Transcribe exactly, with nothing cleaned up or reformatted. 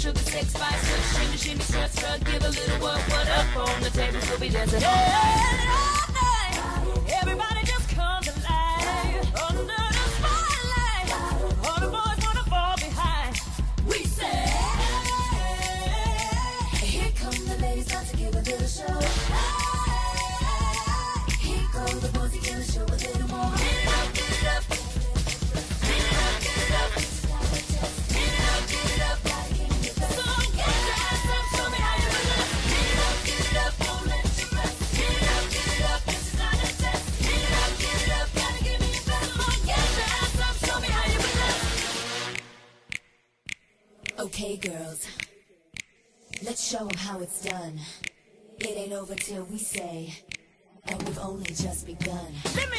sugar, sex, spice, push, shimmy, shimmy, strut, strut, give a little what, what up on the table, we'll be dancing all night. Everybody just comes alive under the spotlight. All the boys wanna fall behind. We say, here come the ladies, about to give a little show. Here come the boys, gonna show a little more. Get it up, get it up. Get it up, get it up. Get it up, get it up. So get your ass up, show me how you do it. Get it up, get it up, don't let you rest. Get it up, get it up, this is not a test. Get it up, get it up, gotta give me your best. So get your ass up, show me how you do it. Okay, girls, let's show them how it's done. It ain't over till we say, and we've only just begun.